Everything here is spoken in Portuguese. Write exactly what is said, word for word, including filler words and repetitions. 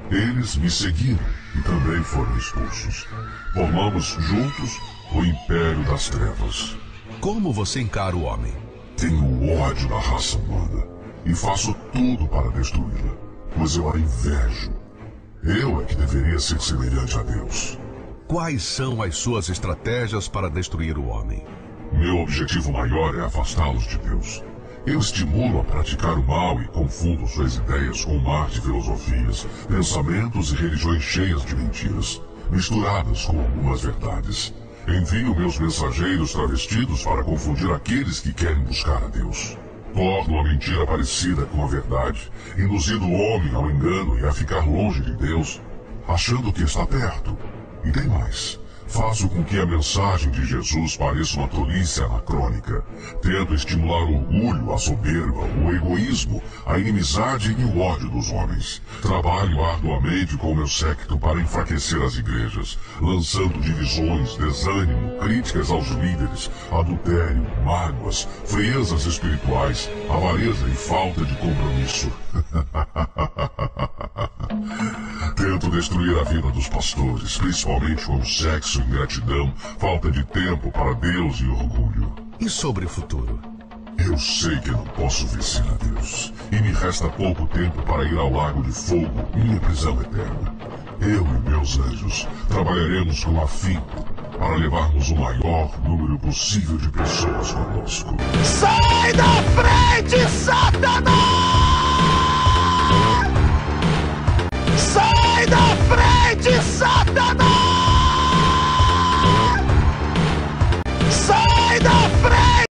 Eles me seguiram e também foram expulsos. Formamos juntos o Império das Trevas. Como você encara o homem? Tenho ódio da raça humana e faço tudo para destruí-la, pois eu a invejo. Eu é que deveria ser semelhante a Deus. Quais são as suas estratégias para destruir o homem? Meu objetivo maior é afastá-los de Deus. Eu estimulo a praticar o mal e confundo suas ideias com um mar de filosofias, pensamentos e religiões cheias de mentiras, misturadas com algumas verdades. Envio meus mensageiros travestidos para confundir aqueles que querem buscar a Deus. Torno a mentira parecida com a verdade, induzindo o homem ao engano e a ficar longe de Deus, achando que está perto. E tem mais. Faço com que a mensagem de Jesus pareça uma tolice anacrônica. Tento estimular o orgulho, a soberba, o egoísmo, a inimizade e o ódio dos homens. Trabalho arduamente com o meu séquito para enfraquecer as igrejas, lançando divisões, desânimo, críticas aos líderes, adultério, mágoas, friezas espirituais, avareza e falta de compromisso. Tento destruir a vida dos pastores, principalmente com sexo, ingratidão, falta de tempo para Deus e orgulho. E sobre o futuro? Eu sei que não posso vencer a Deus, e me resta pouco tempo para ir ao Lago de Fogo, minha prisão eterna. Eu e meus anjos trabalharemos com afinco para levarmos o maior número possível de pessoas conosco. Sai daí!